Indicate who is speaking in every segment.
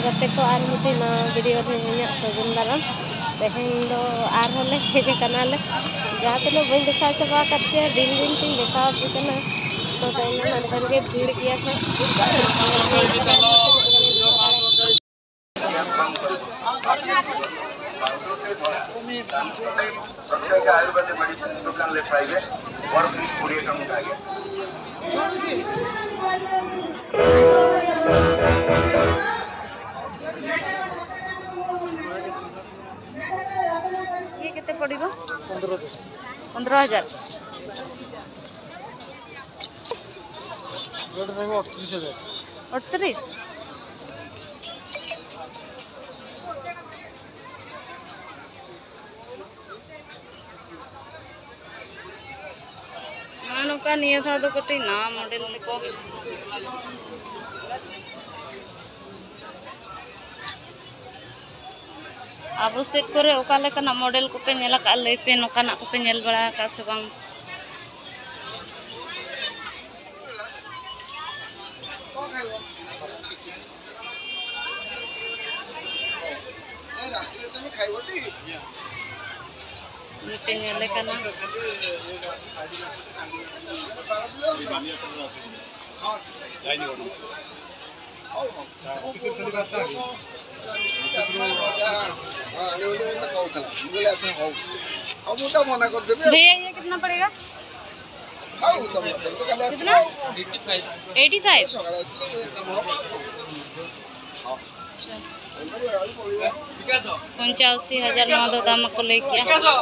Speaker 1: गते को आर मिट्टी ना वीडियो रे सगुन दाराम तेहें दो आर होले हेजे कनाले जहाँ तक बन देखा चबा करते दिन दिन तीन देखा पुतना तो तेने मन के भीड़ किया था
Speaker 2: आयुर्वेदिक मेडिसिन दुकान ले पाइबे और 20 टଙ୍କା आगे
Speaker 1: ये कितने पड़ेगा 15,000 38 का निया था तो कटी ना मॉडल को अब सेट करे ओका लेकना मॉडल को पे नेला का ले पे नोकाना को पे नेल बड़ा का से बांग पे नेले कना भैया ये कितना पड़ेगा 85 85,000 नौ दाम को लेके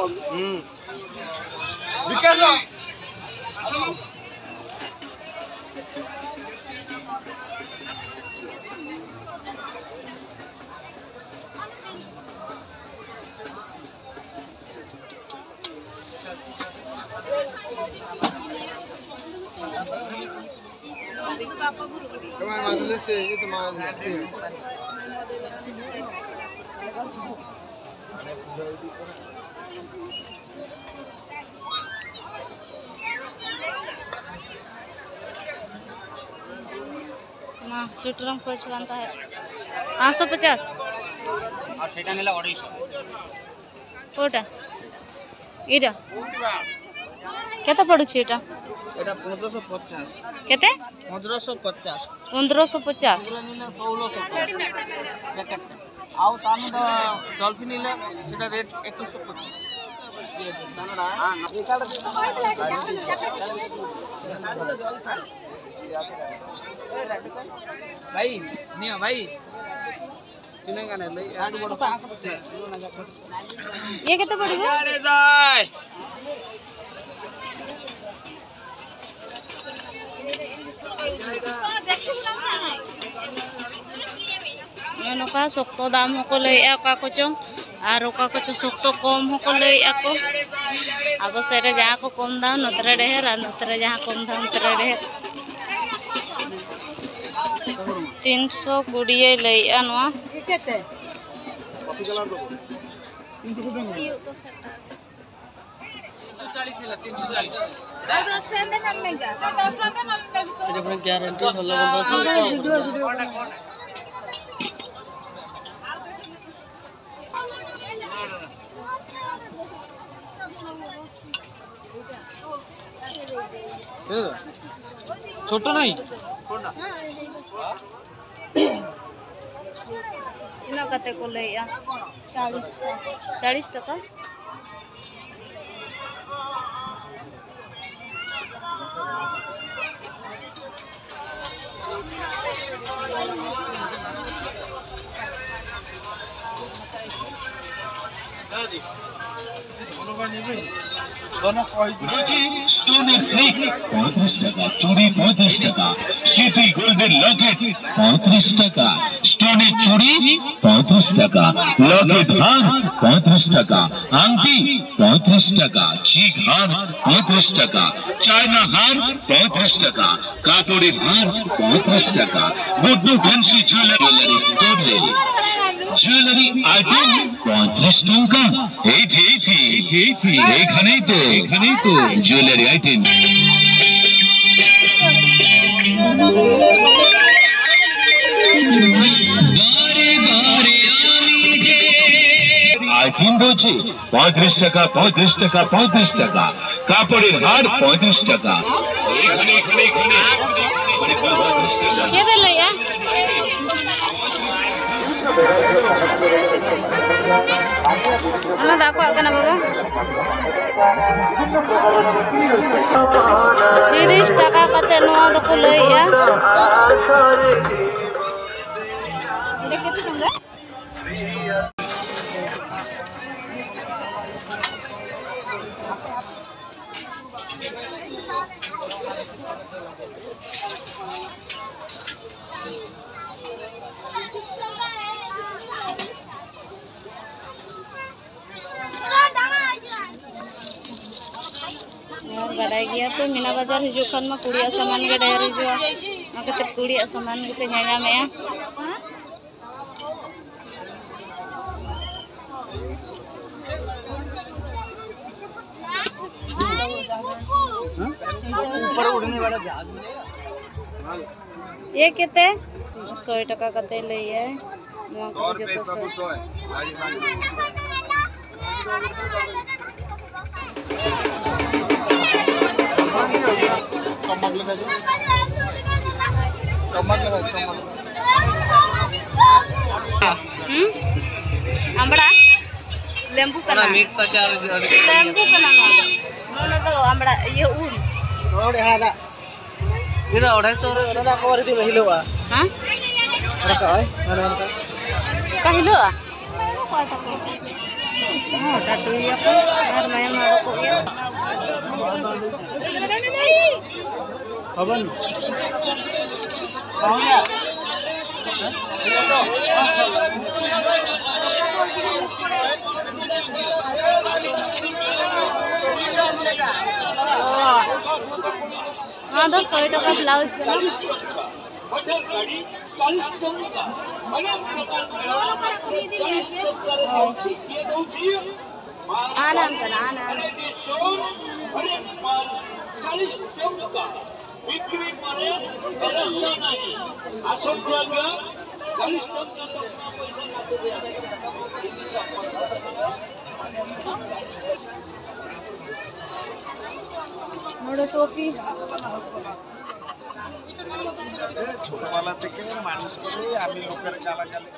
Speaker 1: स्वेटर बनता है 550
Speaker 3: और सेटा नेला 250
Speaker 1: कोटा इरा केता पडुछि एटा
Speaker 3: एटा 1550
Speaker 1: केते
Speaker 3: 1550
Speaker 1: 1550
Speaker 3: पूरा निले 1600 पैकेट आउ तानु द डॉल्फिन निले सेटा रेट 2125 ये दाना हां एटा भाई नियो भाई किनेगा ने ले आड बड़ 550
Speaker 1: ये केते पड़िबो
Speaker 3: अरे जाय नौका शक्त दाम को लैया को चों और ओका को शक्त कम को लैया को अब से जहाँ को कम दाम नतरे ढेर और नतरे जहाँ कम दाम नतरे ढेर 320 लैया नवा 340 गारंटी भलो छोटा नहीं
Speaker 1: इन कते को लैया 40 टका
Speaker 4: स्टोन फ्लिक 35 টাকা चूड़ी 35 টাকা सिटी गोल्डन लॉकेट 35 টাকা स्टोन चूड़ी 35 টাকা लॉकेट हार 35 টাকা आंटी 35 টাকা चीक हार 35 টাকা चाइना हार 35 টাকা कापड़ी हार 35 টাকা गुड्डू फैंसी ज्वेलरी स्टोर ले ज्वेलरी आइटम 35 টাকা এখানেই তো ज्वेलरी आइटम बारे ডিম রয়েছে 35 টাকা 35 টাকা 35 টাকা। কাপড়ের হার 35 টাকা। এখানে এখানে এখানে
Speaker 3: কে দিল ইয়া ana dako agana baba 30 টাকা kate noa doko lay ya এটা কত টাকা बाडाय गया तो मीना बाजार हिजु खान मा कुड़िया सामान के ढेर हिजुआ माके कुड़िया सामान के ᱧᱟᱧᱟ मेया
Speaker 5: ऊपर उड़ने वाला जहाज मिलेगा
Speaker 3: ये कितने 100 टका कते लइए नोआ को जो तो आंबड़ा लेंबू का
Speaker 5: मिक्स अचार
Speaker 3: लेंबू का नाम नोना तो आंबड़ा ये ऊन
Speaker 5: ओडे हादा इधर 250 रे दादा कवर दी हिलोआ
Speaker 3: हां
Speaker 5: अरे काय
Speaker 3: का हिलोआ हां दादू ये पर माया मारो को ये
Speaker 5: अबन हो गया
Speaker 3: हाँ 100 टका ब्लाउज टोपी
Speaker 6: ছোটবেলা থেকে মানুষ করে আমি লোকের গালাগালি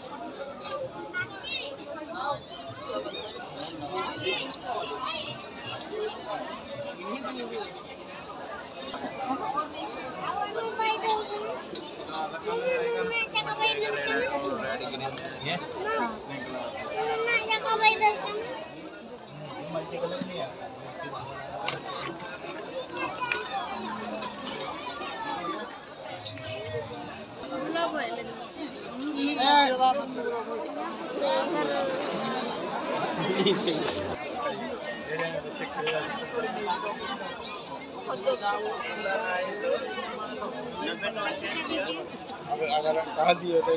Speaker 6: अगर कहा दिए तो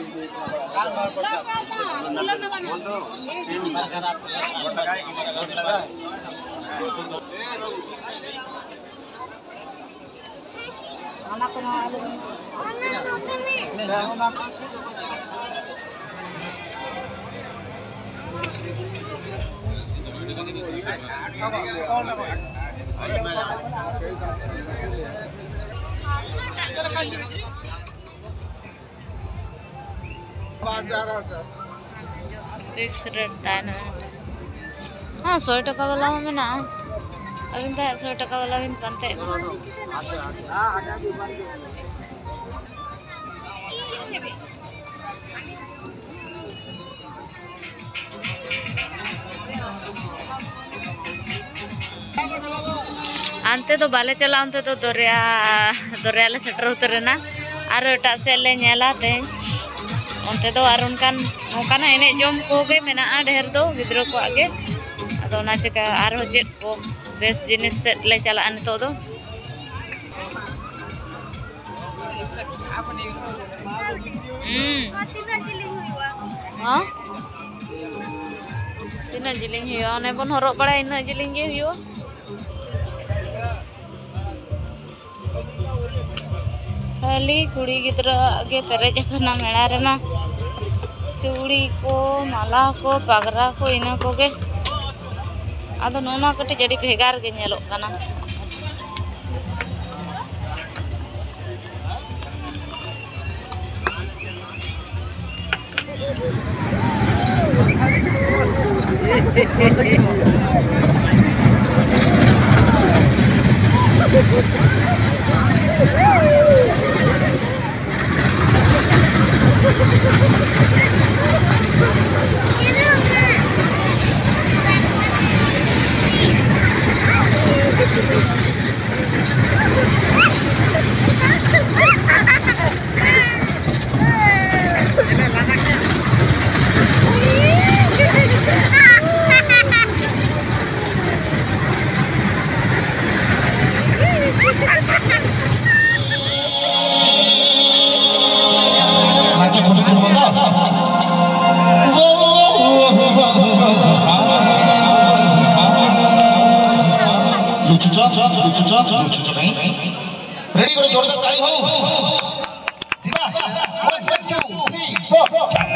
Speaker 3: फिक्स रेट तान हाँ 100 टका वाला में ना अभी तो 100 टका वाला भी तंते अंते तो बाले चला अंते तो दरिया ले सेटर उतरेना और एटा से ले नेला ते अंते तो और उनकाना एने जम कोगे मेना ढेर दो गिद्रो को आगे अदो ना चिका और चेत को बेस जिनिस से ले चला नितो दो हाँ तीना जिलिंग हुआ ने बन हरक बड़ा इना जिलिंग गे हुआ खाली कुड़ी गिद्रा आगे पेरेज करना मेला रेना चूड़ी को माला को पगरा को इना कोगे आदो नोना कटी जड़ी भेगार के नेलो कना
Speaker 7: लुचुचा रेडी करे जोरदार ताली हो जीवा 1 2 3 4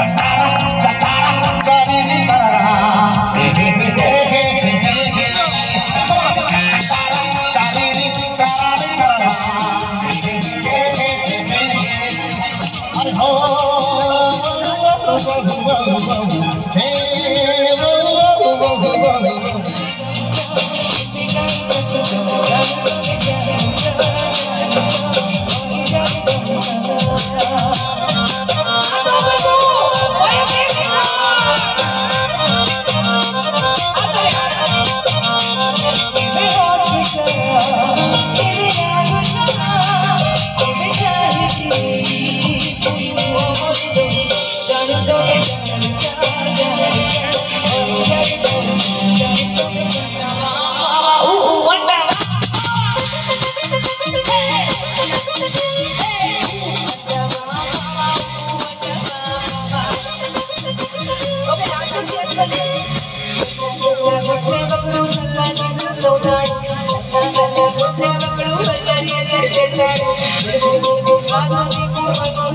Speaker 7: तारी नी तारा हे हे हे हे हे तारी नी तारा अरे हो हे
Speaker 8: Never